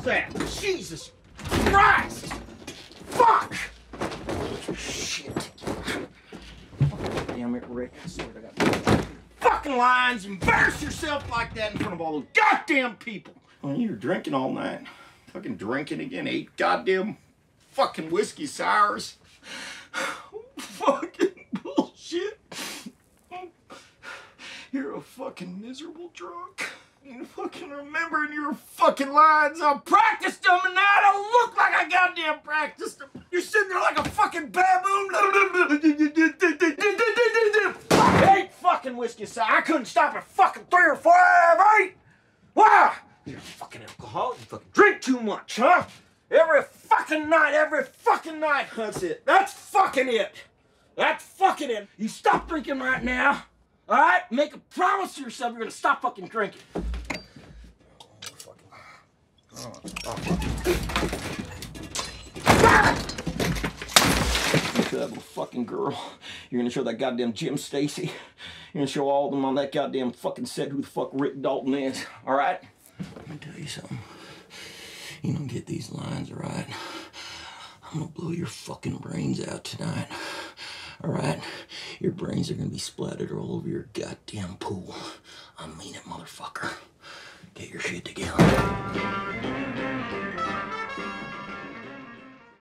that? Jesus Christ! Fuck! Shit. Damn it, Rick. I swear to God. Fucking lines, embarrass yourself like that in front of all those goddamn people. Well, you were drinking all night. Fucking drinking again. 8 goddamn fucking whiskey sours. Fucking bullshit. You're a fucking miserable drunk. You fucking remembering your fucking lines. I practiced them and now I don't look like I goddamn practiced them. You're sitting there like a fucking baboon. 8 fucking whiskey sours. I couldn't stop at fucking 3 or 4 out of 8. Wow. You're a fucking alcoholic. You fucking drink too much, huh? Every fucking night, every fucking night. That's it. That's fucking it. That's fucking it. You stop drinking right now. All right? Make a promise to yourself you're gonna stop fucking drinking. You show that little fucking girl. You're gonna show that goddamn Jim Stacy. You're gonna show all of them on that goddamn fucking set who the fuck Rick Dalton is. All right? Let me tell you something. You don't get these lines right, I'm gonna blow your fucking brains out tonight. All right? Your brains are gonna be splattered all over your goddamn pool. I mean it, motherfucker. Get your shit together.